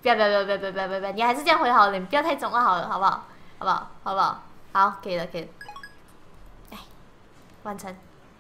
不要，你还是这样回好了，你不要太肿了好了，好不好？好不好？好，可以了。哎，完成。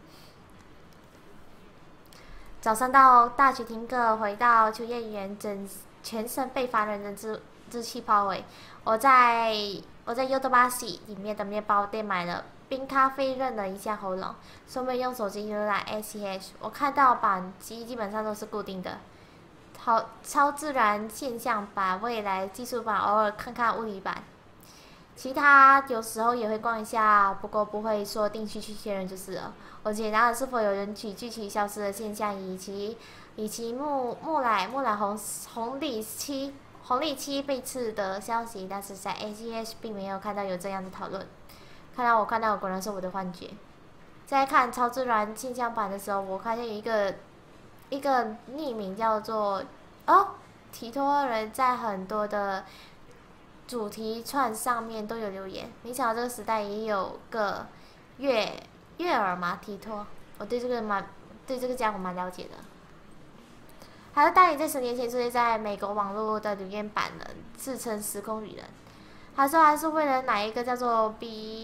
早上到大学听课，回到秋叶原，全身被烦人的热气包围。我在 Yodobashi 里面的面包店买了冰咖啡，润了一下喉咙，顺便用手机浏览 ACH。我看到版机基本上都是固定的，超自然现象版、未来技术版，偶尔看看物理版。其他有时候也会逛一下，不过不会说定期去确认就是了。我检查了是否有人具体消失的现象，以及木乃红利期被刺的消息，但是在 AGS 并没有看到有这样的讨论。我看到果然是我的幻觉。在看超自然现象版的时候，我看见有一个匿名叫做提托人在很多的主题串上面都有留言。没想到这个时代也有个月尔马提托，我对这个家伙蛮了解的。还有大爷在10年前出现在美国网络的留言板人，自称时空旅人。他说他是为了哪一个叫做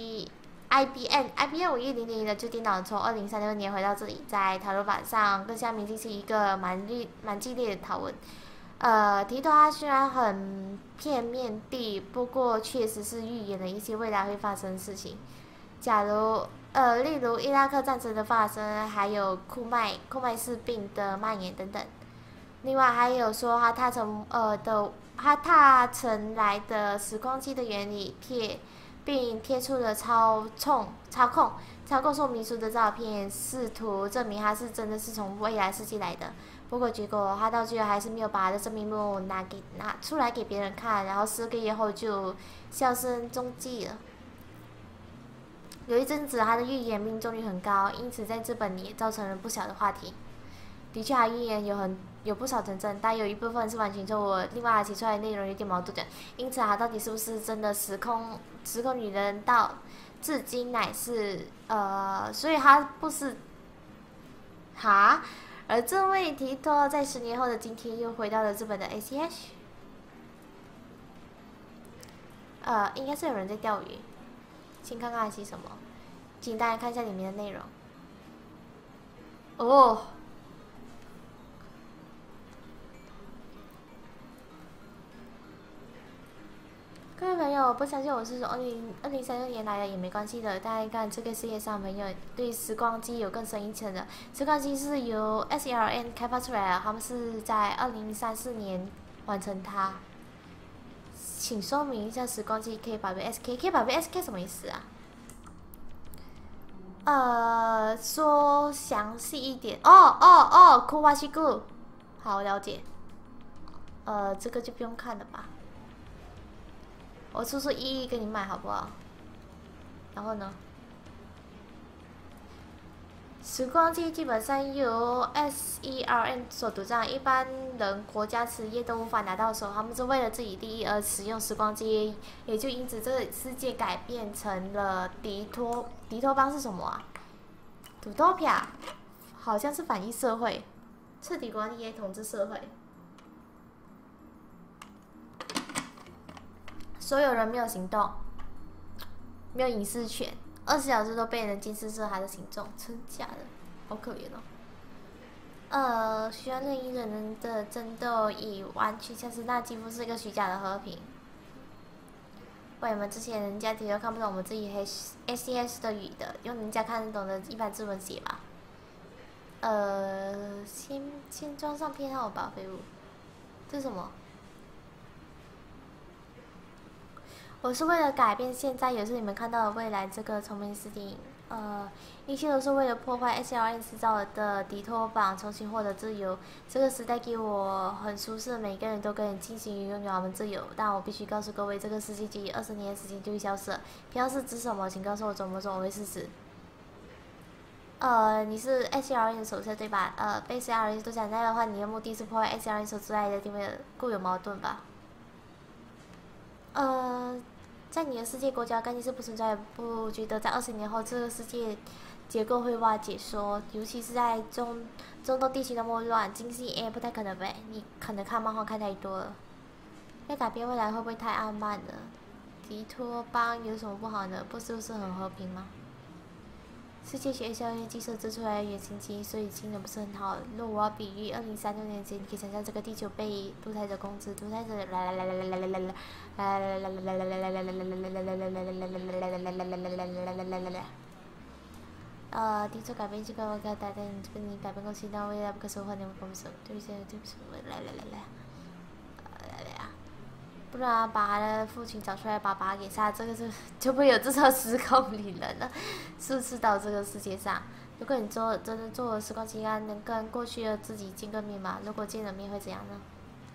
IBM 5100的旧电脑，从2036年回到这里，在讨论板上跟下面进行一个蛮激烈的讨论。提托他虽然很片面地，不过确实是预言了一些未来会发生的事情。例如伊拉克战争的发生，还有库麦氏病的蔓延等等。另外还有说他踏成来的时光机的原理，并贴出了操控说明书的照片，试图证明他是真的是从未来世界来的。不过结果他到最后还是没有把他的真面目拿出来给别人看，然后4个月后就销声踪迹了。有一阵子他的预言命中率很高，因此在日本也造成了不小的话题。的确，他预言有不少成真，但有一部分是完全错误，另外他提出来的内容有点矛盾的，因此他到底是不是真的时空女人，到至今乃是所以他不是而这位提托在10年后的今天又回到了日本的 ACH。应该是有人在钓鱼，先看看是什么，请大家看一下里面的内容。各位朋友，不相信我是说2036年来的也没关系的。大家看这个世界上朋友对时光机有更深一层的，时光机是由 SLN 开发出来的，他们是在2034年完成它。请说明一下时光机 K 宝贝 SK 宝贝 SK 什么意思啊？说详细一点。库瓦西库，好，我了解。这个就不用看了吧。我出出一给你买好不好？然后呢？时光机基本上由 SERN 所独占，一般人国家企业都无法拿到手。他们是为了自己利益而使用时光机，也就因此这个世界改变成了迪托邦是什么啊？Utopia 好像是反义社会，彻底管理统治社会。所有人没有行动，没有隐私权，20小时都被人监视着他的行踪，真假的，好可怜哦。需要任意人的争斗，以完全像是那几乎是一个虚假的和平。为什么之前人家提都看不懂我们自己 SCS 的语的，用人家看得懂的一般字文写吧？先装上编号吧，废物。这是什么？我是为了改变现在，也是你们看到的未来这个聪明死电影。一切都是为了破坏 SLN 制造的迪托邦，重新获得自由。这个时代给我很舒适，每个人都可以尽情拥有他们自由。但我必须告诉各位，这个世界仅20年的时间就会消失了。飘是指什么？请告诉我怎么做，我会试试。你是 SLN 的手册对吧？被 SLN 都想在的话，你的目的是破坏 SLN 所之外的定位，固有矛盾吧？在你的世界国家概念是不存在，不觉得在20年后这个世界结构会瓦解说，尤其是在中东地区的莫乱，金星 A 不太可能呗？你可能看漫画看太多了。 要改变未来会不会太傲慢了？迪托邦有什么不好呢？不是很和平吗？世界学校因计设置出来的远行机，所以经的不是很好。若我要比喻2036年前，你可以想象这个地球被独裁者控制，独裁者地球改变这个我给大家这个你改变过去，但未来不可收获你们公司，对不起，不然把他的父亲找出来，把他给杀，这个就不会有这种时空旅人了，是不是到这个世界上？如果你真的做了时光机啊，能跟过去的自己见个面吗？如果见了面会怎样呢？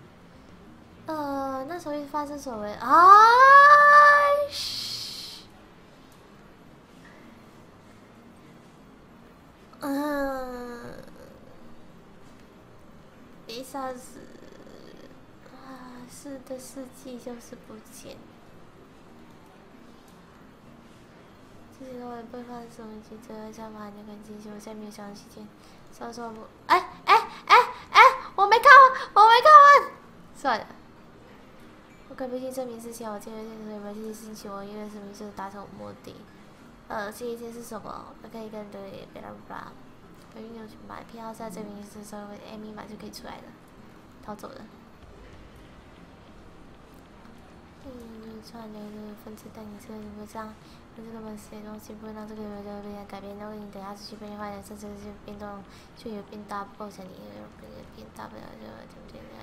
那时候会发生什么？一下子是的世纪就是不见。这些都会被发生什么？记得下把那个进去，我现在没有想到时间。稍稍不，我没看完。算了，我可不可以证明之前我见了什么这些事情，我因为什么事达成目的？这一件是什么？我可以跟对别人吧。我运用去买票，在证明是稍微 A 密码就可以出来了，逃走了。串流的分子带你这个如果这样，用这个本事的东西不会让这个流流变改变。如果你等下持续变坏的，这个变动就有变大，不构成你变大不了就对不对？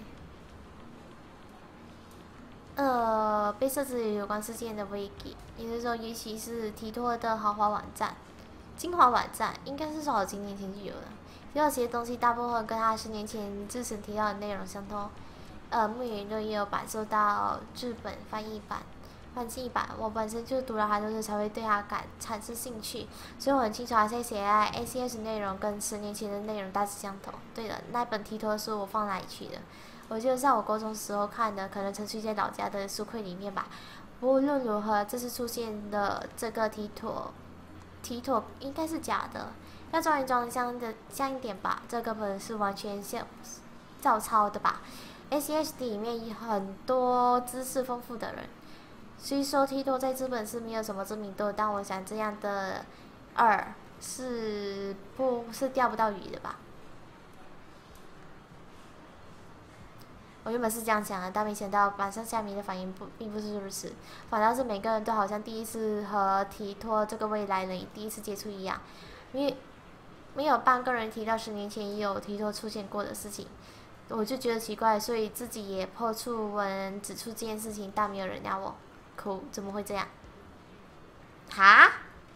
被设置有关事件的 wiki， 也就是说，也许是提托的豪华网站、精华网站，应该是说好几年前就有了。有些东西大部分跟他10年前之前提到的内容相同。木语论也有版受到日本翻译版。我本身就读了它，就是才会对它产生兴趣，所以我很清楚它在写在 ACS 内容跟10年前的内容大致相同。对了，那本提托书我放哪里去了？我记得在我高中时候看的，可能曾去在老家的书柜里面吧。无论如何，这次出现的这个提托应该是假的，要装像一点吧。这个本是完全像照抄的吧。ACSD 里面有很多知识丰富的人，虽说提托在资本是没有什么知名度，但我想这样的是钓不到鱼的吧。我原本是这样想的，但没想到板上下迷的反应并不是如此，反倒是每个人都好像第一次和提托这个未来人第一次接触一样，没有半个人提到10年前也有提托出现过的事情。我就觉得奇怪，所以自己也破出文指出这件事情，但没有人鸟我。哭，怎么会这样？哈？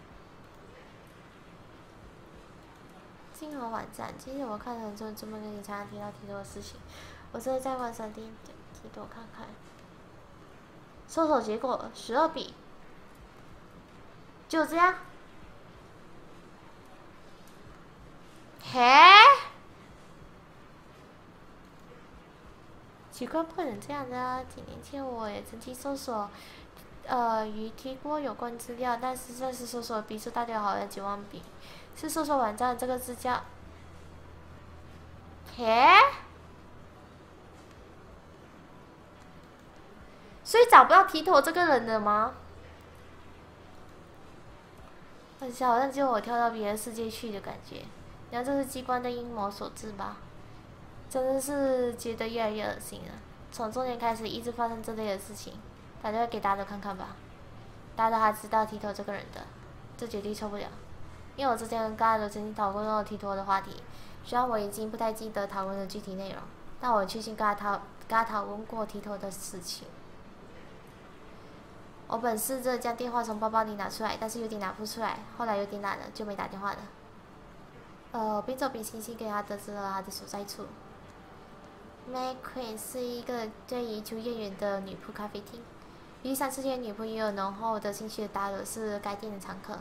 精华网站，其实我看了很多这么跟你常常提到提托的事情，我真的在网上点提托看看。搜索结果12笔，就这样。嘿？奇怪，不能这样的啊！几年前我也曾经搜索，与提锅有关资料，但实在是搜索笔数大概好了9万笔，是搜索网站这个字叫，嘿？所以找不到提头这个人了吗？很像好像就我跳到别的世界去的感觉，然后这是机关的阴谋所致吧？真的是觉得越来越恶心了。从中年开始，一直发生这类的事情，打电话给大家都看看吧。大家都还知道提托这个人的，这绝对受不了。因为我之前跟大家都曾经讨论过提托的话题，虽然我已经不太记得讨论的具体内容，但我确信跟他讨论过提托的事情。我本试着将电话从包包里拿出来，但是有点拿不出来，后来有点懒了，就没打电话了。边走边星星给他得知了他的所在处。May Queen 是一个对于球业员的女仆咖啡厅，与3次元女仆也有浓厚的兴趣的达罗是该店的常客。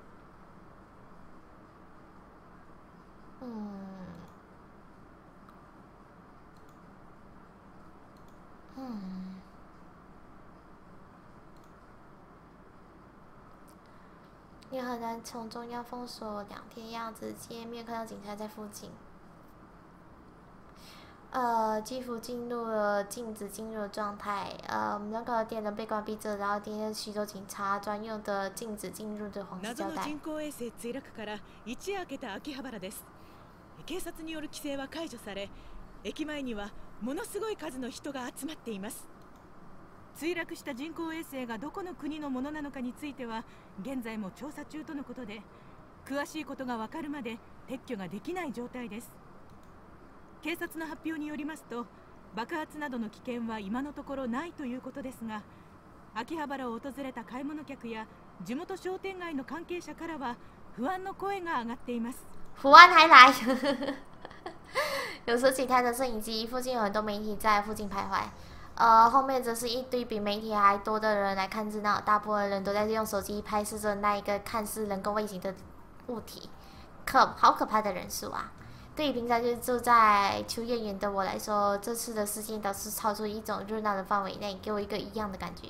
你很难从中央封锁2天样子，今天没有看到警察在附近。 肌肤进入了静止进入的状态。那个电灯被关闭着，然后点了许多警察专用的静止进入的黄色胶带。 謎の人工衛星墜落から一夜明けた秋葉原です。警察による規制は解除され、駅前にはものすごい数の人が集まっています。墜落した人工衛星がどこの国のものなのかについては現在も調査中とのことで、詳しいことがわかるまで撤去ができない状態です。警察の発表によりますと、爆発などの危険は今のところないということですが、秋葉原を訪れた買い物客や地元商店街の関係者からは不安の声が上がっています。 福安还来，有时警探的摄影机，附近有很多媒体在附近徘徊。后面则是一堆比媒体还多的人来看热闹，大部分人都在用手机拍摄着那一个看似人工卫星的物体，好可怕的人数啊！对于平常就住在秋叶原的我来说，这次的事件倒是超出一种热闹的范围内，给我一个一样的感觉。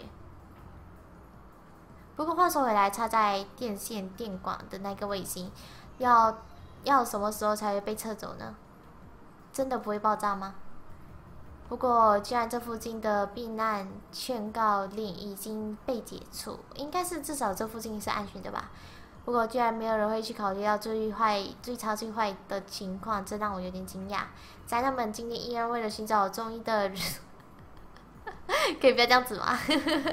不过话说回来，插在电线电管的那个卫星，要什么时候才会被撤走呢？真的不会爆炸吗？不过，既然这附近的避难劝告令已经被解除，应该是至少这附近是安全的吧。不过，居然没有人会去考虑到最差最坏的情况，这让我有点惊讶。宅男们今天依然为了寻找中医的人，可以不要这样子吗？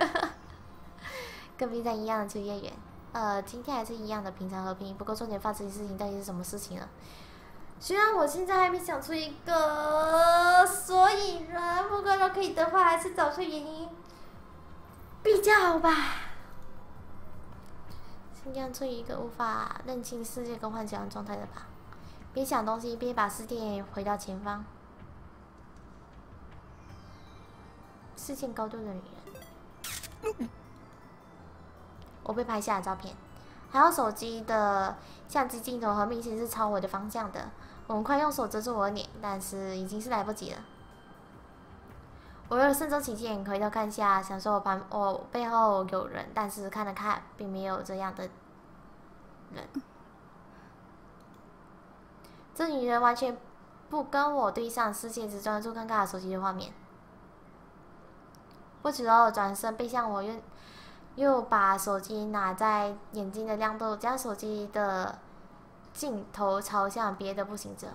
跟平常一样的秋叶原，今天还是一样的平常和平。不过重点发生的事情到底是什么事情了？虽然我现在还没想出一个所以然，不过若可以的话，还是找出原因比较好吧。尽量处于一个无法认清世界跟幻想的状态的吧。边想东西边把视线回到前方。视线高度的女人。我被拍下的照片，还有手机的相机镜头很明显是朝我的方向的。我很快用手遮住我的脸，但是已经是来不及了。我又慎重起见，回头看下，想说我背后有人，但是看了看，并没有这样的人。这女人完全不跟我对上视线，只专注看看手机的画面。不久后转身背向我，又把手机拿在眼睛的亮度，将手机的镜头朝向别的步行者。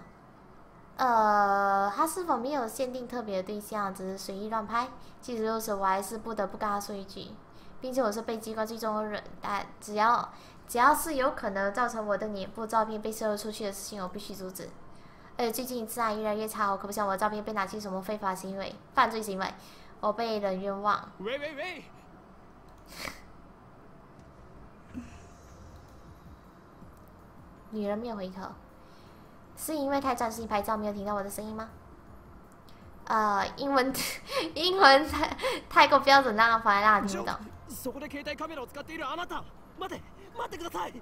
他是否没有限定特别的对象，只是随意乱拍？即使如此，我还是不得不跟他说一句，并且我是被机关追踪的人，但只要是有可能造成我的脸部照片被泄露出去的事情，我必须阻止。而且最近治安越来越差，我可不想我的照片被拿去什么非法行为、犯罪行为，我被人冤枉。 喂！ 女人没有回头。是因为太专心拍照，没有听到我的声音吗？英文太过标准，让反而让人听不懂。 そこで携帯カメラを使っているあなた、待ってください。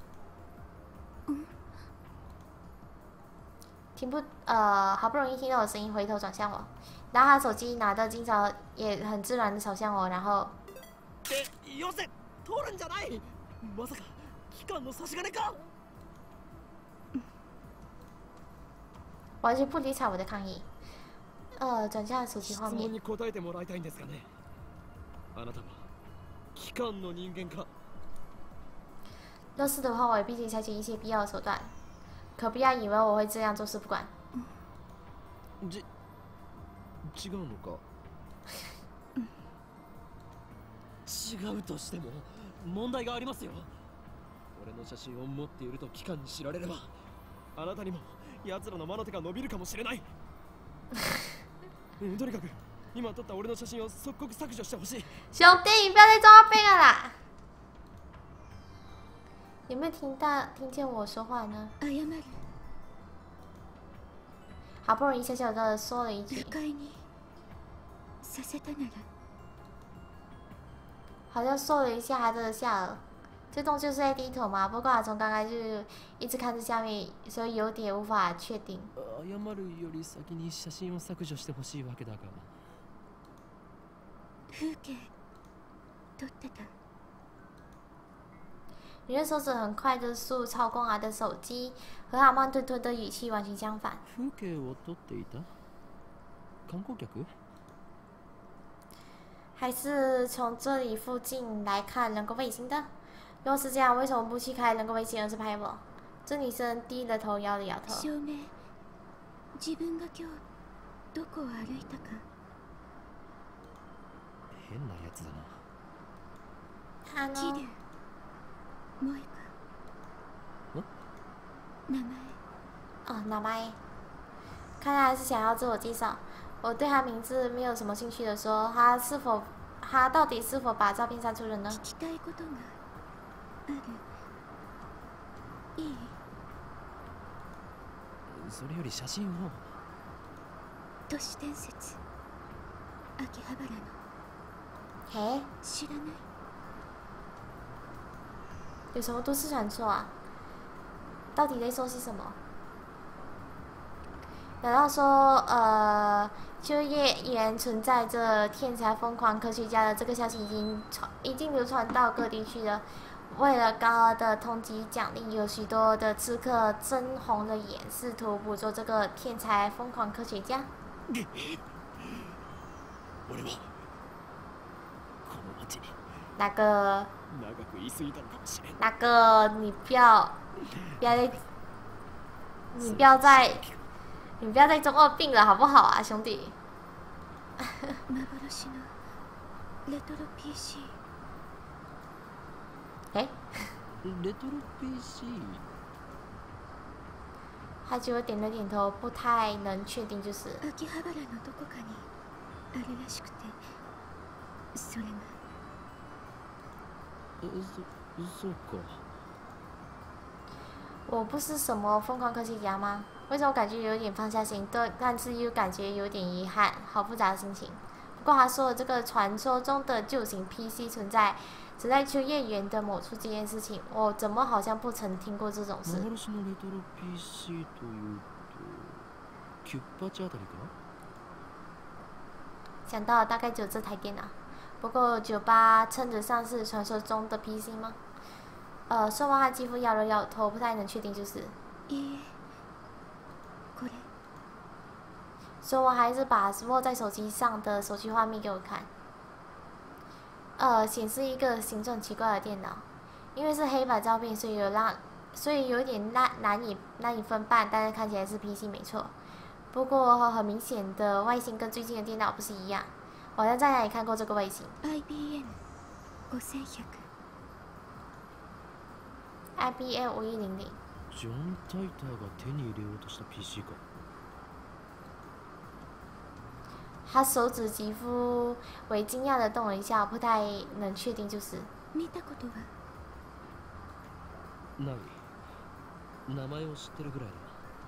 好不容易听到我的声音，回头转向我，然后他手机拿的金朝也很自然的朝向我，然后。 よせ、通るんじゃない。まさか機関の差し金か。 完全不理睬我的抗议。转向手机画面。 質問に答えてもらいたいんですがね。あなたは機関の人間か。 若是的话，我也必须采取一些必要的手段。可不要以为我会这样坐视不管。 違うのか。違うとしても問題がありますよ。俺の写真を持っていると機関に知られれば、あなたにも奴らの魔の手が伸びるかもしれない。とにかく今撮った俺の写真を即刻削除してほしい。 兄弟，你不要再装背了啦！有没有听见我说话呢？好不容易小小的说了一句。好像说了一下他的下颚。这动作就是在低头吗？不过他从刚开始一直看着下面，所以有点無法确定。 謝るより先に写真を削除してほしいわけだが。 風景撮ってた。 女人手指很快的速操控她的手机，和她慢吞吞的语气完全相反。 風景を撮っていた？ 観光客？ 还是从这里附近来看人工卫星的？如果是这样，为什么不去开人工卫星，而是拍我？这女生低了头，摇了摇头。 証明自分が今日どこを歩いたか。 変なやつだな。 桐生萌か。名前。 哦，名前。看来还是想要自我介绍。我对他名字没有什么兴趣的说，他到底是否把照片删除了呢？ 聞きたいことがある。いい？ それより写真を。 都市伝説。秋葉原の。 嘿， 知らない？ 有什么都市传说啊？到底在说些什么？难道说，秋叶原存在着天才疯狂科学家的这个消息已经流传到各地去了？为了高额的通缉奖励，有许多的刺客睁红了眼，试图捕捉这个天才疯狂科学家。那个，你不要再中二病了，好不好啊，兄弟？ 幻のレトロ PC。 哎， レトロ PC。 他就点了点头，不太能确定，就是。 秋葉原のどこかにあるらしくて、それが。 そうか。 我不是什么疯狂科学家吗？为什么感觉有点放下心，但是又感觉有点遗憾，好复杂的心情。不过他说的这个传说中的旧型 PC 存在秋叶原的某处这件事情，我怎么好像不曾听过这种事？ 幻のレトロ PC というと、キュッパチあたりか？ 想到大概只有这台电脑。不过酒吧称得上是传说中的 PC 吗？说完他几乎摇了摇头，不太能确定，就是。 いいえ、これ。 说完还是把握在手机上的手机画面给我看。显示一个形状奇怪的电脑，因为是黑白照片，所以有点难以分辨，但是看起来是 PC 没错。不过很明显的外形跟最近的电脑不是一样。我好像在哪里看过这个外形。 IBM 5100。 IBM 5100。 ジョン・タイターが手に入れようとした PC か。 他手指肌肤为惊讶的动了一下，不太能确定，就是。 見たことは？ ない。名前を知ってるぐらいだ。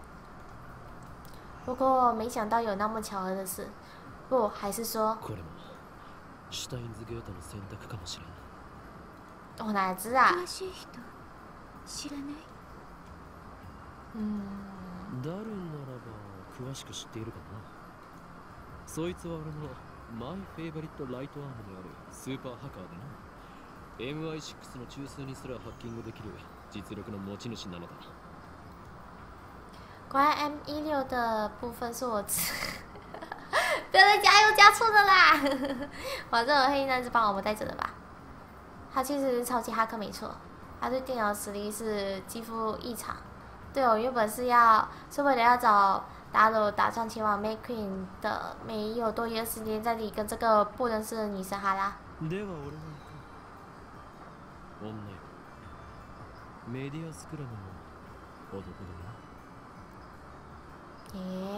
不过没想到有那么巧合的事。不，还是说。 これもシュタインズゲートの選択かもしれん。 我哪知啊？ 詳しい人知らない？ ダルならば詳しく知っているかな。そいつは俺のマイフェイバリットライトアームであるスーパーハッカーでな、MI6 の中枢にすらハッキングできる実力の持ち主なのだ。 果然 M16的部分是我不要再加油加醋的啦！哇，这个黑衣男是帮我们带着的吧？他其实是超级哈克没错，他对电脑实力是几乎异常。对，我原本是为了要找达鲁打算前往 McQueen 的，没有多余的时间在这里跟这个不认识的女生哈拉。 では俺は行く。女よ、メディアスクラムの男だな。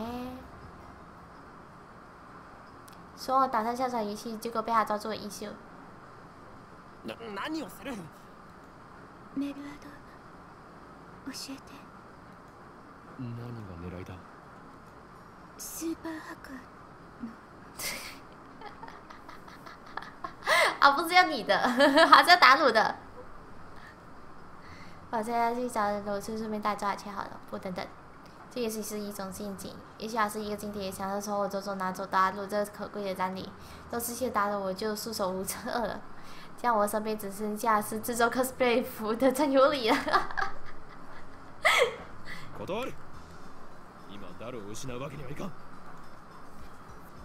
说我打算下载游戏，结果被他抓住了一宿。 何をする？ メルアド教えて。 何が狙いだ？ スーパーハッカーの。 啊，不是要你的，还是要打鲁的。我现在去找罗村，顺便带抓去好了。不，等等，这也许是一种陷阱，也许还是一个经典，想要从我手中拿走达鲁这可贵的战利，都失去达鲁，我就束手无策了。这样我身边只剩下是制作 cosplay 服的战友里了。 断る。今ダルを失うわけにはいかん。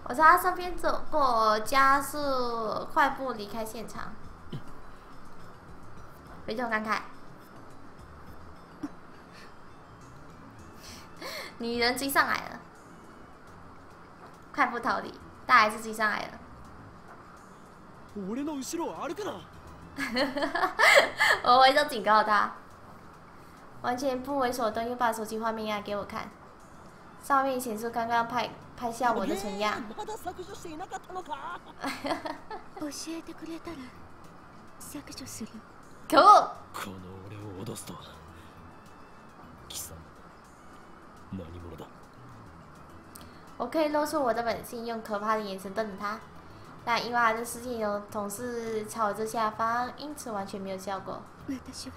我从他身边走过，加速快步离开现场。回头看看，女人追上来了，快步逃离，但还是追上来了。 俺の後ろを歩くな。 我回头警告他，完全不为所动，又把手机画面给我看，上面显示刚刚拍下我的蠢样。 まだ削除していなかったのか。 教えてくれたら削除する。 可恶！ この俺を脅すとは。貴様、何者だ？ 我可以露出我的本性，用可怕的眼神瞪着他，但因为他的视线总是朝着下方，因此完全没有效果。 私は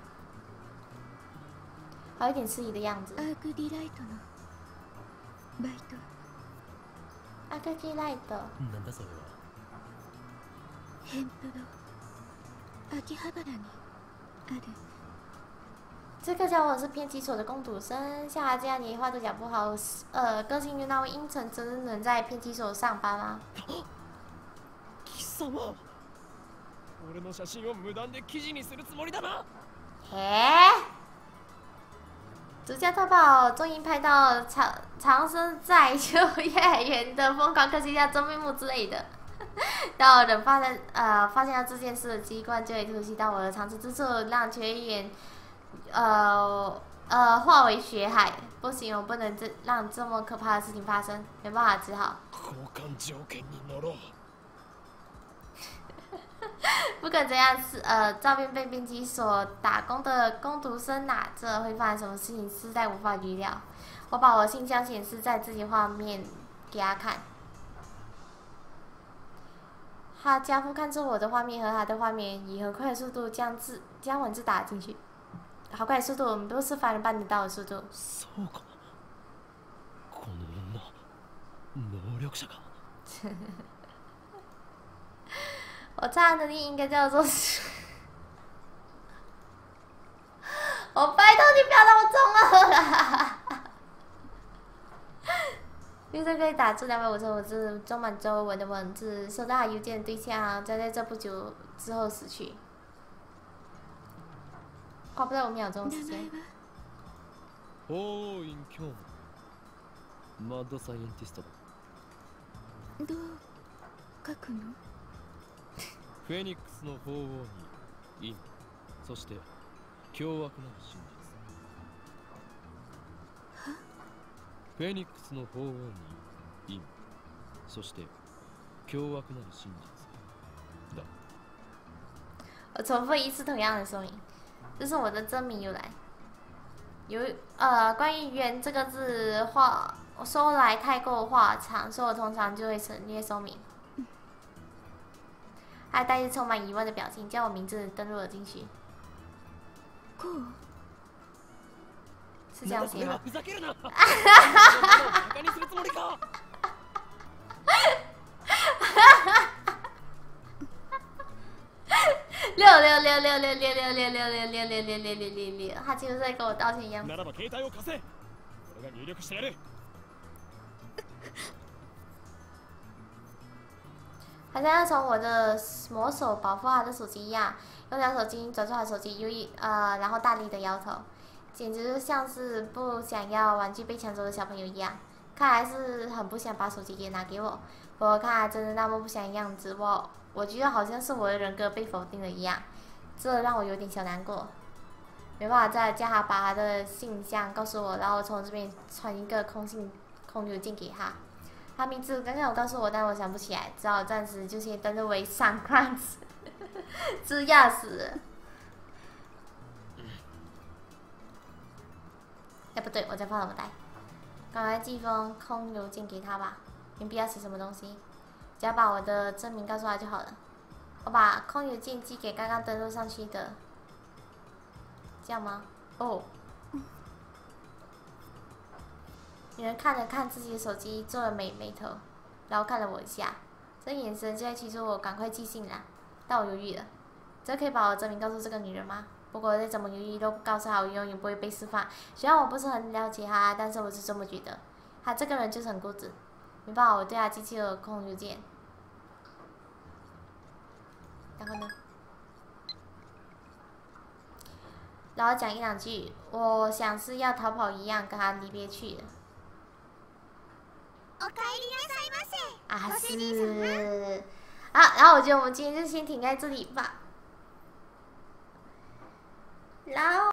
还有一点迟疑的样子。 アークディライトのバイト。 アクティライト。 なんだそれは。 ヘンプロ秋葉原にある。 这个家伙是偏激所的工读生，像他这样连话都讲不好，个性又那么阴沉，真能在偏激所上班吗？ 貴様、俺の写真を無断で記事にするつもりだな。 独家特报终于拍到长生在秋叶原的疯狂科学家真面目之类的。当有人发现到这件事的机关，就会突袭到我的藏身之处，让秋叶原化为血海。不行，我不能让这么可怕的事情发生，没办法，只好。 交換条件に乗ろう。 不管怎样，照片被编辑所打工的工读生拿着，会发生什么事情实在无法预料。我把我信箱显示在自己画面给他看，他家父看出我的画面和他的画面，以很快的速度将文字打进去。好快的速度，不是凡人办得到的速度。 そうか。この女、能力者か。 我猜的能力应该叫做我拜托你不要那么中二啦！预测可以打出255字装满周文的文字，收到他邮件的对象将在这不久之后死去。花不到5秒钟时间。 法王院教務、マッドサイエンティストだ。 どう書くの？ フェニックスの法王に陰、そして凶悪なる真実。フェニックスの法王に陰、そして凶悪なる真実だ。 我重复一次同样的说明，这是我的真名由来。关于“圆”这个字，说来太过话长，所以我通常就会省略说明。还带着充满疑问的表情，叫我名字登录了进去。是这样写吗？ ふざけるな。バカにするつもりか。 66666666666，他几乎在跟我道歉一样。 ならば携帯を貸せ。俺が入力してやる。 好像要从我的魔手保护他的手机一样，用两手机转出他的手机，然后大力的摇头，简直就像是不想要玩具被抢走的小朋友一样。看来是很不想把手机给拿给我。我看他真的那么不想的样子，我觉得好像是我的人格被否定了一样，这让我有点小难过。没办法再叫他把他的信箱告诉我，然后从这边传一个空邮件给他。他名字刚刚有告诉我，但我想不起来，只好暂时就先登录为上官子，这要死！哎，不对，我在放什么呆？赶快寄封空邮件给他吧，没必要写什么东西，只要把我的真名告诉他就好了。我把空邮件寄给刚刚登录上去的，这样吗？哦。女人看了看自己的手机，皱了眉头，然后看了我一下，这眼神就在驱逐我赶快寄信啦。但我犹豫了，这可以把我真名告诉这个女人吗？不过再怎么犹豫都不告诉她，我永远不会被释放。虽然我不是很了解她，但是我是这么觉得。她这个人就是很固执， 没办法，我对他机器有控制键。然后呢？然后讲一两句，我想是要逃跑一样，跟他离别去了。啊是。好，然后我觉得我们今天就先停在这里吧。然后。